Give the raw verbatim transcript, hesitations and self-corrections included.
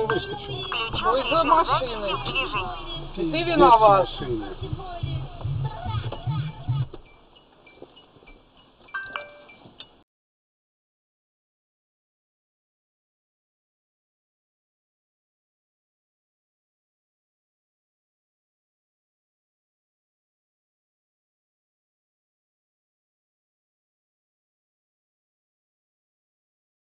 он выскочил. Ой, за машиной. Ты Ты виноват. машине.